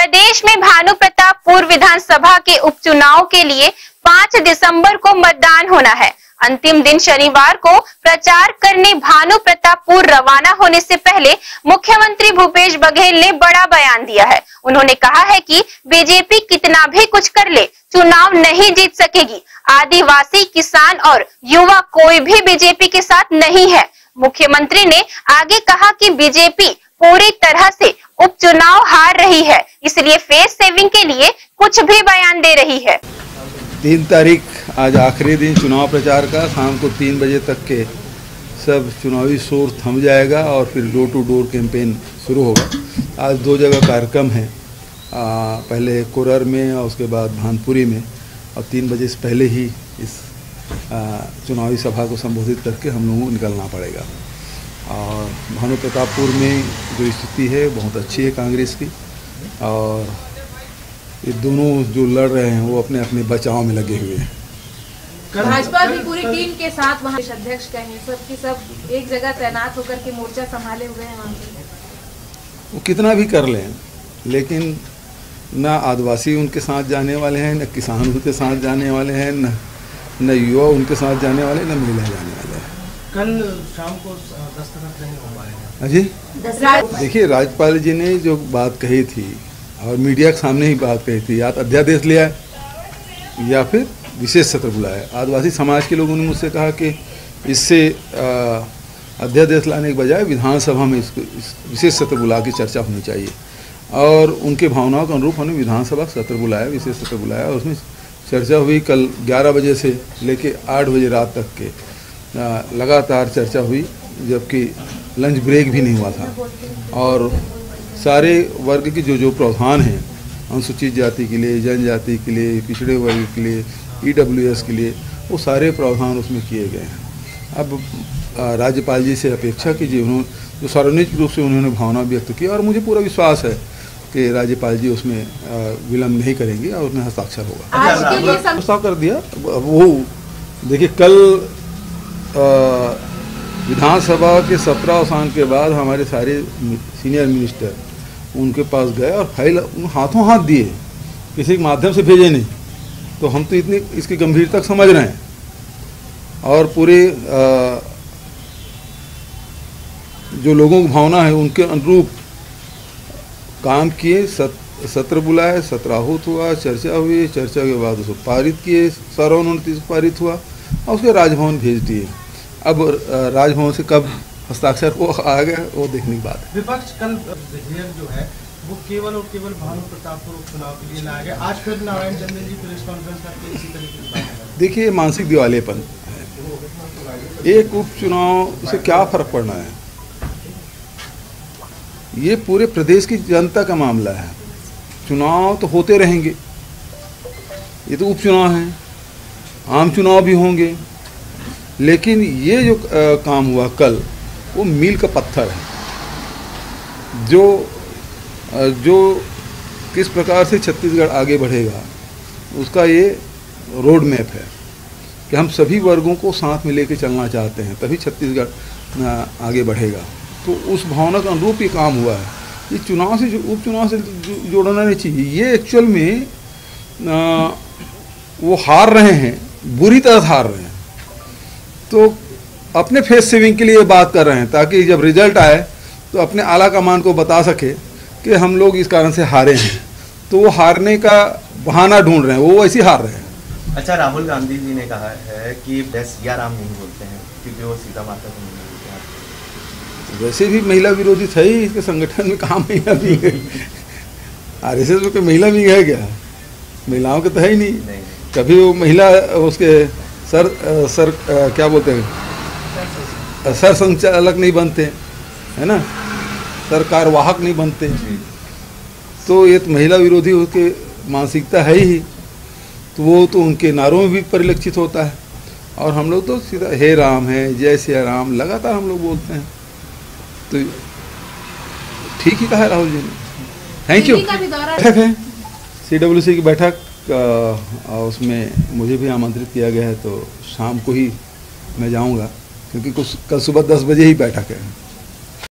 प्रदेश में भानु प्रतापपुर विधानसभा के उपचुनाव के लिए 5 दिसंबर को मतदान होना है। अंतिम दिन शनिवार को प्रचार करने भानु प्रतापपुर रवाना होने से पहले मुख्यमंत्री भूपेश बघेल ने बड़ा बयान दिया है। उन्होंने कहा है कि बीजेपी कितना भी कुछ कर ले, चुनाव नहीं जीत सकेगी। आदिवासी, किसान और युवा कोई भी बीजेपी के साथ नहीं है। मुख्यमंत्री ने आगे कहा कि बीजेपी पूरी तरह से उपचुनाव हार रही है, इसलिए फेस सेविंग के लिए कुछ भी बयान दे रही है। 3 तारीख आज आखिरी दिन चुनाव प्रचार का, शाम को 3 बजे तक के सब चुनावी शोर थम जाएगा और फिर डोर टू डोर कैंपेन शुरू होगा। आज 2 जगह कार्यक्रम है, पहले कोरर में और उसके बाद भानपुरी में, और 3 बजे से पहले ही इस चुनावी सभा को संबोधित करके हम लोगों को निकलना पड़ेगा। और भानु प्रतापपुर में जो स्थिति है बहुत अच्छी है कांग्रेस की, और ये दोनों जो लड़ रहे हैं वो अपने अपने बचाव में लगे हुए हैं। भाजपा भी पूरी टीम के साथ वहाँ अध्यक्ष कहें सबके सब एक जगह तैनात होकर के मोर्चा संभाले हुए हैं। वहाँ वो कितना भी कर लें, लेकिन न आदिवासी उनके साथ जाने वाले हैं, न किसान उनके साथ जाने वाले हैं, न युवा उनके साथ जाने वाले, न महिला जाने वाले हैं। कल शाम को दस्तखत नहीं हो पाए जी, देखिए राज्यपाल जी ने जो बात कही थी और मीडिया के सामने ही बात कही थी, या तो अध्यादेश लिया है या फिर विशेष सत्र बुलाया। आदिवासी समाज के लोगों ने मुझसे कहा कि इससे अध्यादेश लाने के बजाय विधानसभा में इसको विशेष सत्र बुला के चर्चा होनी चाहिए, और उनके भावनाओं के अनुरूप हमने विधानसभा सत्र बुलाया, विशेष सत्र बुलाया, और उसमें चर्चा हुई। कल 11 बजे से लेके 8 बजे रात तक के लगातार चर्चा हुई, जबकि लंच ब्रेक भी नहीं हुआ था। और सारे वर्ग की जो प्रावधान हैं, अनुसूचित जाति के लिए, जनजाति के लिए, पिछड़े वर्ग के लिए, EWS के लिए, वो सारे प्रावधान उसमें किए गए हैं। अब राज्यपाल जी से अपेक्षा कीजिए, उन्होंने जो सार्वजनिक रूप से उन्होंने भावना व्यक्त की, और मुझे पूरा विश्वास है कि राज्यपाल जी उसमें विलम्ब नहीं करेंगे और उसमें हस्ताक्षर होगा। प्रस्ताव कर दिया। वो देखिए, कल विधानसभा के 17 अवसान के बाद हमारे सारे सीनियर मिनिस्टर उनके पास गए और फाइल हाथों हाथ दिए, किसी के माध्यम से भेजे नहीं। तो हम तो इतनी इसकी गंभीरता समझ रहे हैं, और पूरे जो लोगों की भावना है उनके अनुरूप काम किए। सत्र बुलाए, सत्राहूत हुआ, चर्चा हुई, चर्चा के बाद उसको पारित किए, सर्वानुमति से पारित हुआ, और उसके राजभवन भेज दिए। अब राजभवन से कब हस्ताक्षर वो आ गया, वो देखने की बात है। विपक्ष कल विधेयक जो है वो केवल और केवल भानु प्रतापपुर उपचुनाव के लिए लाया गया। आज फिर नारायण चंदेल जी प्रेस कॉन्फ्रेंस करके इसी तरीके से बात। देखिए, मानसिक दिवालेपन है। एक उपचुनाव से क्या फर्क पड़ना है, ये पूरे प्रदेश की जनता का मामला है। चुनाव तो होते रहेंगे, ये तो उपचुनाव हैं, आम चुनाव भी होंगे, लेकिन ये जो काम हुआ कल, वो मील का पत्थर है। जो किस प्रकार से छत्तीसगढ़ आगे बढ़ेगा, उसका ये रोड मैप है कि हम सभी वर्गों को साथ में लेके चलना चाहते हैं, तभी छत्तीसगढ़ आगे बढ़ेगा। तो उस भावना के अनुरूप ये काम हुआ है। ये चुनाव से उपचुनाव से जोड़ना नहीं चाहिए। ये एक्चुअल में वो हार रहे हैं, बुरी तरह हार रहे हैं, तो अपने फेस सेविंग के लिए बात कर रहे हैं, ताकि जब रिजल्ट आए तो अपने आला कमान को बता सके कि हम लोग इस कारण से हारे हैं। तो वो हारने का बहाना ढूंढ रहे हैं, वो वैसे हार रहे हैं। अच्छा, राहुल गांधी जी ने कहा है कि सिया राम नहीं बोलते हैं क्योंकि वो सीता माता को नहीं बोलते हैं। वैसे भी महिला विरोधी था ही इसके संगठन में, कहाँ महिला भी है? RSS में कोई महिला भी है क्या? महिलाओं के तो है ही नहीं। कभी वो महिला उसके सर क्या बोलते हैं, सर संचालक नहीं बनते, है ना, सरकारवाहक नहीं बनते। तो ये तो महिला विरोधी उसके मानसिकता है ही, तो वो तो उनके नारों में भी परिलक्षित होता है। और हम लोग तो सीधा हे राम है, जय सिया राम लगातार हम लोग बोलते हैं। तो ठीक ही कहा है राहुल जी ने। Thank you. बैठक है CWC की बैठक, उसमें मुझे भी आमंत्रित किया गया है, तो शाम को ही मैं जाऊंगा, क्योंकि कल सुबह 10 बजे ही बैठक है।